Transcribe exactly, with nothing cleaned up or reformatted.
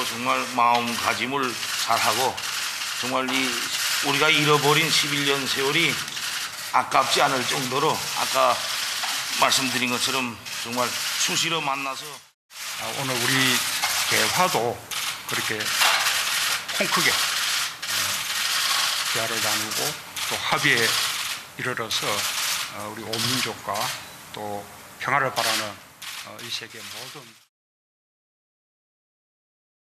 정말 마음가짐을 잘하고 정말 이 우리가 잃어버린 십일 년 세월이 아깝지 않을 정도로 아까 말씀드린 것처럼 정말 수시로 만나서 오늘 우리 대화도 그렇게 통 크게 대화를 나누고 또 합의에 이르러서 우리 온 민족과 또 평화를 바라는 이 세계 모든